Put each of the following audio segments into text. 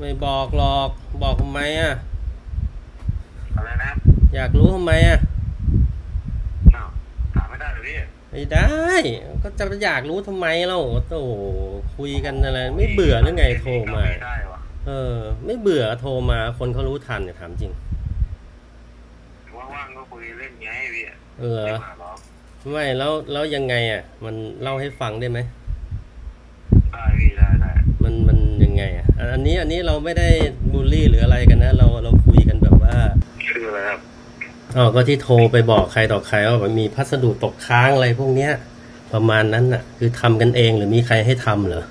ไม่บอกหรอกบอกทำไมอ่ะอะไรนะอยากรู้ทำไมอ่ะอ้าวถามไม่ได้เหรอพี่ไม่ได้ก็จะอยากรู้ทำไมเราโอ้คุยกันอะไรไม่เบื่อหรือไงโทรมาแค่นี้ก็ไม่ได้วะเออไม่เบื่อโทรมาคนเขารู้ทันเนี่ยถามจริงว่างๆก็คุยเล่นไงพี่เออไม่มาหรอกไม่แล้วยังไงอ่ะมันเล่าให้ฟังได้ไหมได้พี่ได้มันยังไงอ่ะอันนี้เราไม่ได้บูลลี่หรืออะไรกันนะเราคุยกันแบบว่าชื่ออะไรครับอ๋อก็ที่โทรไปบอกใครต่อใครว่ามันมีพัสดุตกค้างอะไรพวกเนี้ยประมาณนั้นน่ะคือทำกันเองหรือมีใครให้ทำเหรอ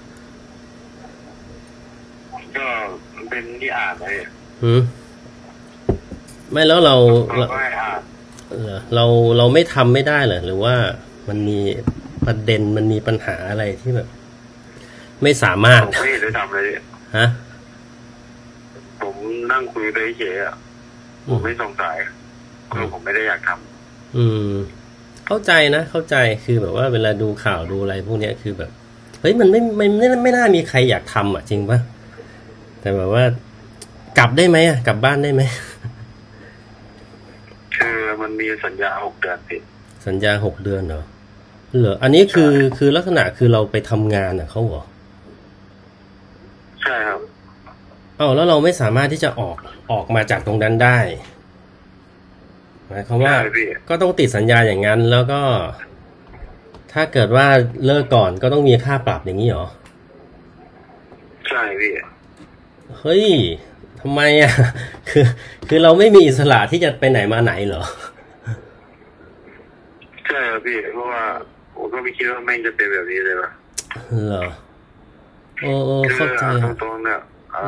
ก็มันเป็นที่อ่านเลยหืมไม่แล้วเราก็ให้อ่านเราไม่ทำไม่ได้เหรอหรือว่ามันมีประเด็นมันมีปัญหาอะไรที่แบบไม่สามารถผมไม่เห็นได้ทำเลยฮะผมนั่งคุยไปเฉยอ่ะผมไม่สงสัยคือผมไม่ได้อยากทเข้าใจนะเข้าใจคือแบบว่าเวลาดูข่าวดูอะไรพวกเนี้ยคือแบบเฮ้ยมันไม่น่ามีใครอยากทำอ่ะจริงปะแต่แบบว่ากลับได้ไหมอ่ะกลับบ้านได้ไหมคือมันมีสัญญา6 เดือนสิสัญญา6 เดือนเหรออันนี้คือลักษณะคือเราไปทำงานอ่ะเขาเหรอใช่ครับแล้วเราไม่สามารถที่จะออกมาจากตรงนั้นได้หมายความว่าก็ต้องติดสัญญาอย่างนั้นแล้วก็ถ้าเกิดว่าเลิกก่อนก็ต้องมีค่าปรับอย่างนี้เหรอใช่พี่เฮ้ยทำไมอ่ะคือเราไม่มีอิสระที่จะไปไหนมาไหนเหรอใช่ครับพี่เพราะว่าผมก็ไม่คิดว่าแม่งจะเป็นแบบนี้เลยว่ะเหรอโอ้เข้าใจตรงๆเนี่ย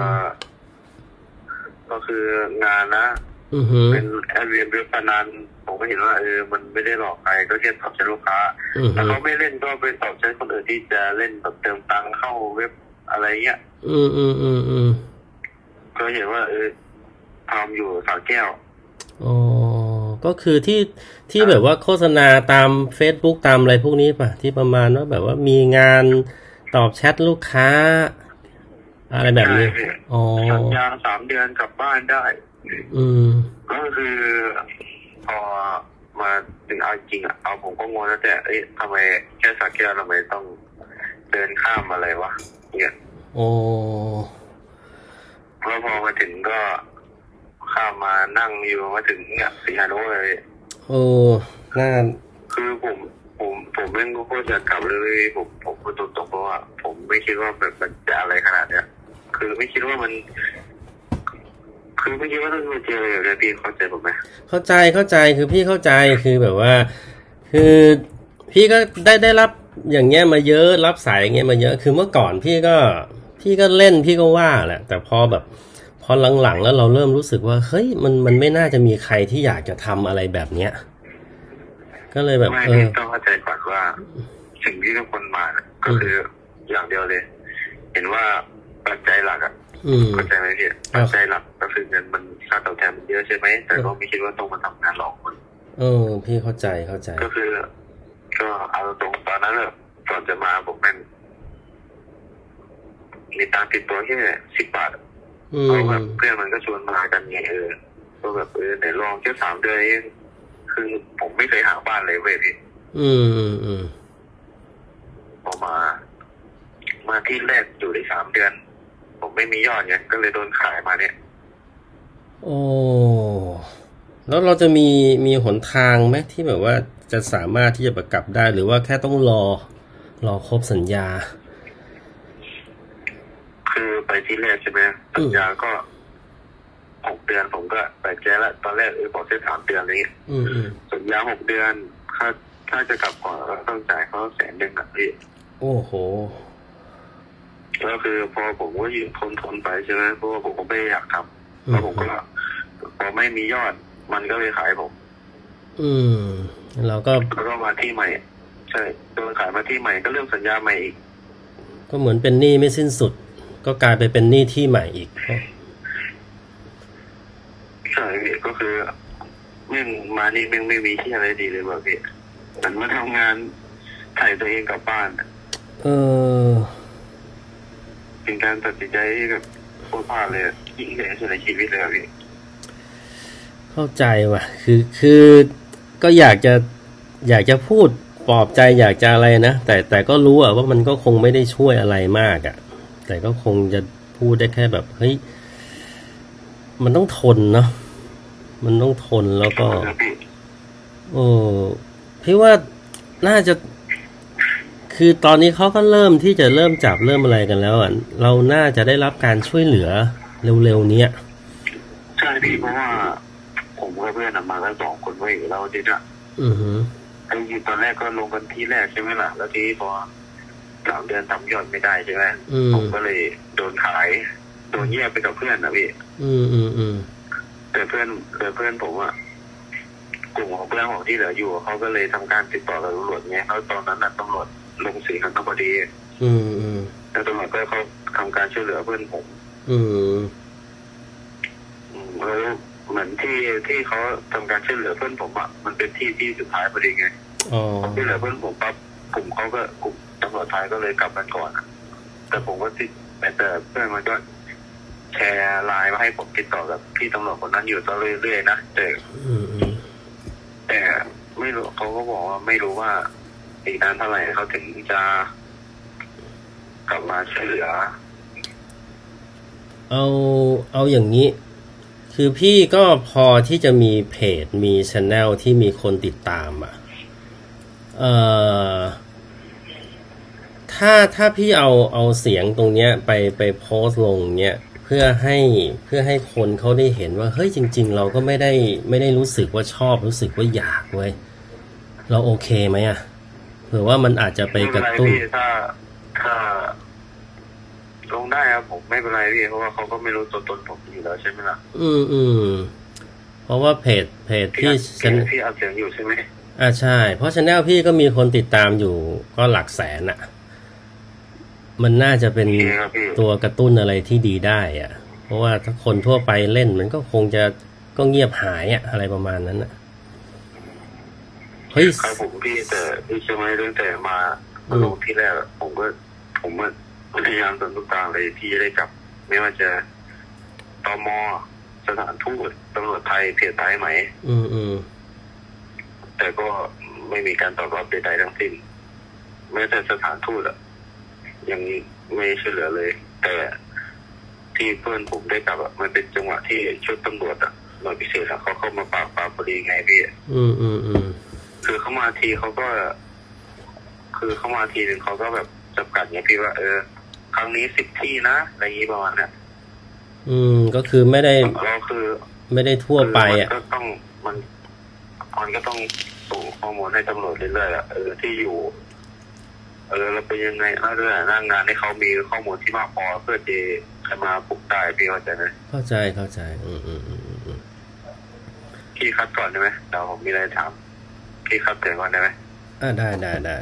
ก็คืองานนะเป็นแอดเว็บพนันผมก็เห็นว่ามันไม่ได้หลอกใครก็แค่ตอบใช้ลูกค้าถ้าเขาไม่เล่นก็ไปตอบใช้คนอื่นที่จะเล่นแบบเติมตังค์เข้าเว็บอะไรเงี้ยก็เห็นว่าทำอยู่สาแก้วอ๋อก็คือที่แบบว่าโฆษณาตาม Facebook ตามอะไรพวกนี้ป่ะที่ประมาณว่าแบบว่ามีงานตอบแชทลูกค้าอะไรแบบนี้สัญญา3 เดือนกลับบ้านได้ก็คือพอมาถึงเอาจริงเอาผมก็งงแล้วแต่ทำไมแค่สักแก้วทำไมต้องเดินข้ามอะไรวะเนี่ยแล้วพอมาถึงก็ข้ามมานั่งอยู่มาถึงเนี่ยสีหานุเลยน่าคือผมเล่นก็โคตรอยากกลับเลยผมก็ตกเพราะว่าผมไม่คิดว่าแบบมันจะอะไรขนาดเนี้ยคือไม่คิดว่ามันคือไม่คิดว่าต้องมาเจอแบบนี้พี่เข้าใจผมไหมเข้าใจคือพี่เข้าใจคือแบบว่าคือพี่ก็ได้รับอย่างเงี้ยมาเยอะรับสายอย่างเงี้ยมาเยอะคือเมื่อก่อนพี่ก็เล่นพี่ก็ว่าแหละแต่พอหลังๆแล้วเราเริ่มรู้สึกว่าเฮ้ยมันไม่น่าจะมีใครที่อยากจะทำอะไรแบบเนี้ยก็เลยแบบไม่ต้องเข้าใจก่อนว่าสิ่งที่ทุกคนมาก็คืออย่างเดียวเลยเห็นว่าปัจจัยหลักเข้าใจไหมพี่ปัจจัยหลักก็คือเงินมันค่าตอบแทนมันเยอะใช่ไหมแต่ก็ไม่คิดว่าต้องมาทำงานหลอกคนพี่เข้าใจก็คือก็เอาตรงตอนนั้นเลยก่อนจะมาผมเป็นมีตังค์ติดตัวแค่10 บาทเพราะแบบเพื่อนมันก็ชวนมากันไงก็แบบไหนลองแค่3 เดือนเองคือผมไม่เคยหาบ้านเลยเว้ยพี่พอมาที่แรกอยู่ได้3 เดือนผมไม่มียอดไงก็เลยโดนขายมาเนี่ยแล้วเราจะมีหนทางไหมที่แบบว่าจะสามารถที่จะประกลับได้หรือว่าแค่ต้องรอครบสัญญาคือไปที่แรกใช่ไหมสัญญาก็6 เดือนผมก็ไปแก้แล้วตอนแรกบอกแค่3 เดือนอะไรเงี้ยสัญญา6 เดือนถ้าจะกลับก่อนต้องจ่ายเขา100,000อ่ะพี่โอ้โหแล้วคือพอผมก็ยืนทนไปใช่ไหมเพราะว่าผมก็ไม่อยากทำแล้วผมก็พอไม่มียอดมันก็เลยขายผมแล้วก็มาที่ใหม่ใช่โดนขายมาที่ใหม่ก็เริ่มสัญญาใหม่อีกก็เหมือนเป็นหนี้ไม่สิ้นสุดก็กลายไปเป็นหนี้ที่ใหม่อีกใช่ก็คือมานี่ไม่มีที่อะไรดีเลยว่ะพี่มันมาทำงานถ่ายตัวเองกลับบ้านเป็นการตัดสินใจแบบพูดพลาดเลยยิ่งใหญ่ที่สุดในชีวิตเลยพี่เข้าใจว่ะคือก็อยากจะพูดปลอบใจอยากจะอะไรนะแต่ก็รู้อะว่ามันก็คงไม่ได้ช่วยอะไรมากอะแต่ก็คงจะพูดได้แค่แบบเฮ้ยมันต้องทนเนาะมันต้องทนแล้วก็พี่ว่าน่าจะคือตอนนี้เขาก็เริ่มที่จะเริ่มจับเริ่มอะไรกันแล้วอ่ะเราน่าจะได้รับการช่วยเหลือเร็วๆเนี้ยใช่พี่เพราะว่าผมกับเพื่อนมากัน2 คนไว้อยู่แล้วจริงอ่ะไอ้ตอนแรกก็ลงกันที่แรกใช่ไหมล่ะแล้วทีพอ3 เดือนทำยอดไม่ได้ใช่ไหมผมก็เลยโดนขายโดนแยกไปกับเพื่อนนะพี่แต่เพื่อนผมอ่ะกลุ่มของเพื่อนของที่เหลืออยู่เขาก็เลยทำการติดต่อกับตำรวจไงเขาตอนนั้นน่ะตำรวจลงสีกันพอดีแล้วตำรวจก็เขาทำการช่วยเหลือเพื่อนผมแล้วเหมือนที่เขาทำการช่วยเหลือเพื่อนผมอ่ะมันเป็นที่สุดท้ายพอดีไงช่วยเหลือเพื่อนผมปั๊บกลุ่มเขาก็กลุ่มตำรวจไทยก็เลยกลับกันก่อนแต่ผมก็ติดแต่เพื่อนมันก็แชร์ไลน์มาให้ผมติดต่อกับพี่ตำรวจคนนั้นอยู่ตลอดเรื่อยๆนะแต่ไม่รู้เขาก็บอกว่าไม่รู้ว่าอีกนานเท่าไหร่เขาถึงจะกลับมาช่วยเหลือเอาอย่างนี้คือพี่ก็พอที่จะมีเพจมีช anel ที่มีคนติดตามอ่ะถ้าพี่เอาเสียงตรงเนี้ยไปโพสต์ลงเนี้ยเพื่อให้คนเขาได้เห็นว่าเฮ้ยจริงๆเราก็ไม่ได้รู้สึกว่าชอบรู้สึกว่าอยากเว้ยเราโอเคไหมอ่ะเผื่อว่ามันอาจจะไปกระตุ้นถ้าลงได้ครับผมไม่เป็นไรพี่เพราะว่าเขาก็ไม่รู้ตัวตนผมอยู่แล้วใช่ไหมล่ะเพราะว่าเพจที่พี่อัดเสียงอยู่ใช่ไหมใช่เพราะ channel พี่ก็มีคนติดตามอยู่ก็หลักแสนอ่ะมันน่าจะเป็นตัวกระตุ้นอะไรที่ดีได้อ่ะเพราะว่าถ้าคนทั่วไปเล่นมันก็คงจะก็เงียบหายอ่ะอะไรประมาณนั้นอ่ะเฮ้ยครับผมพี่แต่พี่จะไม่เรื่องแต่มาลงที่แรกผมพยายามจนทุกทางเลยที่จะได้กลับไม่ว่าจะตม.สถานทูตตำรวจไทยเพจไทยไหมแต่ก็ไม่มีการตอบรับใดๆทั้งสิ้นแม้แต่สถานทูตอ่ะยังไม่ช่วยเหลือเลยแต่ที่เพื่อนผมได้กลับมันเป็นจังหวะที่ชุดตำรวจอ่ะหน่วยพิเศษเขาเข้ามาปราบพอดีไงพี่คือเข้ามาทีเขาก็คือเข้ามาทีนึงเขาก็แบบจำกัดไงพี่ว่าครั้งนี้10 ที่นะอะไรอย่างนี้ประมาณนี้ก็คือไม่ได้เราคือไม่ได้ทั่วไปอ่ะก็ต้องมันก็ต้องส่งข้อมูลให้ตำรวจเรื่อยๆที่อยู่เราเป็นยังไงเรื่องหน้างานให้เขามีข้อมูลที่มากพอเพื่อจะมาปลุกได้พี่เข้าใจไหมเข้าใจพี่คัดก่อนได้ไหมเราผมมีอะไรถามพี่คัดเตือนก่อนได้ไหมได้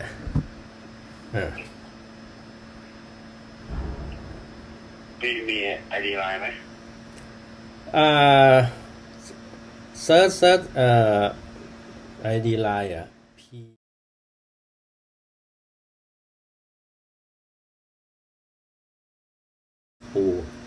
พี่มีไอดีไลน์ไหมเซิร์ชไอดีไลน์อ่ะพี่ปู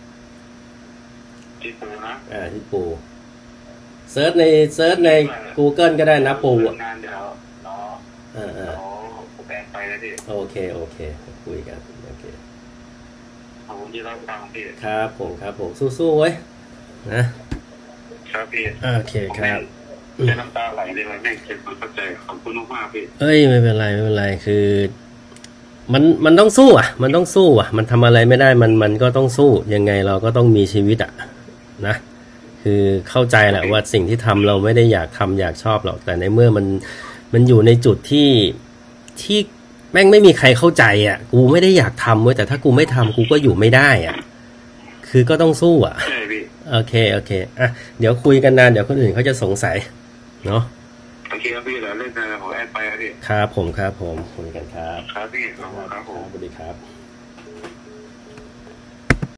ที่ปูนะที่ปูเซิร์ชใน Google ก็ได้นะปูงานเดี๋ยวรอแปลงไปแล้วดิโอเคคุยกันโอเคขอบคุณที่รับฟังพี่ครับผมสู้ๆเว้ยนะครับพี่โอเคครับจะน้ำตาไหลเลยแม่เก็บความเข้าใจขอบคุณมากพี่ไม่เป็นไรคือมันต้องสู้อ่ะมันต้องสู้อ่ะมันทำอะไรไม่ได้มันก็ต้องสู้ยังไงเราก็ต้องมีชีวิตอ่ะนะคือเข้าใจแหละว่าสิ่งที่ทำเราไม่ได้อยากทำอยากชอบหรอกแต่ในเมื่อมันอยู่ในจุดที่แม่งไม่มีใครเข้าใจอ่ะกูไม่ได้อยากทำเว้ยแต่ถ้ากูไม่ทำกูก็อยู่ไม่ได้อ่ะคือก็ต้องสู้อ่ะโอเคอ่ะเดี๋ยวคุยกันนานเดี๋ยวคนอื่นเขาจะสงสัยเนาะโอเคครับพี่เดี๋ยวเล่นงานของแอดไปครับพี่ครับผมคุยกันครับครับพี่ครับผมสวัสดีครับ